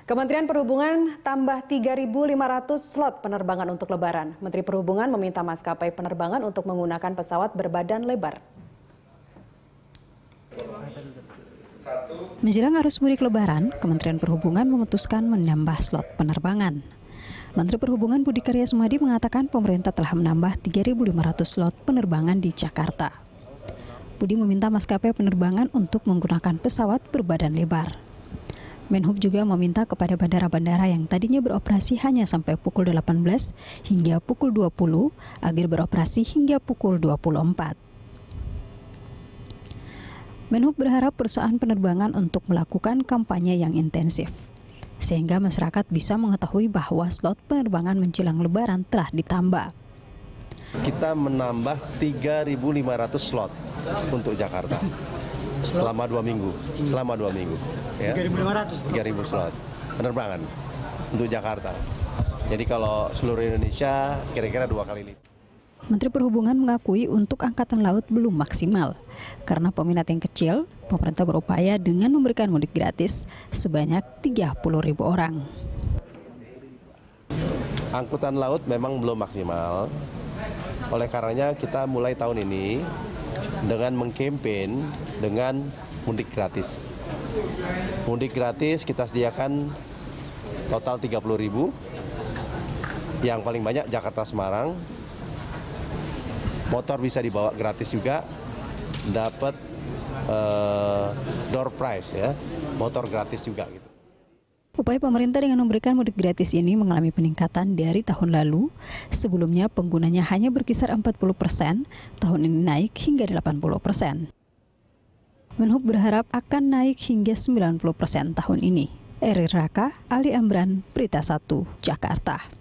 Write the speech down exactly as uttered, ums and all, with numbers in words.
Kementerian Perhubungan tambah tiga ribu lima ratus slot penerbangan untuk Lebaran. Menteri Perhubungan meminta maskapai penerbangan untuk menggunakan pesawat berbadan lebar. Menjelang arus mudik Lebaran, Kementerian Perhubungan memutuskan menambah slot penerbangan. Menteri Perhubungan Budi Karya Sumadi mengatakan pemerintah telah menambah tiga ribu lima ratus slot penerbangan di Jakarta. Budi meminta maskapai penerbangan untuk menggunakan pesawat berbadan lebar. Menhub juga meminta kepada bandara-bandara yang tadinya beroperasi hanya sampai pukul delapan belas hingga pukul dua puluh agar beroperasi hingga pukul dua puluh empat. Menhub berharap perusahaan penerbangan untuk melakukan kampanye yang intensif, sehingga masyarakat bisa mengetahui bahwa slot penerbangan menjelang Lebaran telah ditambah. Kita menambah tiga ribu lima ratus slot untuk Jakarta selama dua minggu, selama dua minggu, ya. tiga ribu slot penerbangan untuk Jakarta. Jadi kalau seluruh Indonesia kira-kira dua kali lipat. Menteri Perhubungan mengakui untuk angkatan laut belum maksimal karena peminat yang kecil. Pemerintah berupaya dengan memberikan mudik gratis sebanyak tiga puluh ribu orang. Angkutan laut memang belum maksimal. Oleh karenanya kita mulai tahun ini dengan mengkampen dengan mudik gratis. Mudik gratis kita sediakan total tiga puluh ribu. Yang paling banyak Jakarta Semarang. Motor bisa dibawa gratis juga, dapat uh, door prize ya, motor gratis juga gitu. Upaya pemerintah dengan memberikan mudik gratis ini mengalami peningkatan dari tahun lalu. Sebelumnya penggunanya hanya berkisar empat puluh persen, tahun ini naik hingga delapan puluh persen. Menhub berharap akan naik hingga sembilan puluh persen tahun ini. Eri Raka, Ali Amran, Berita Satu, Jakarta.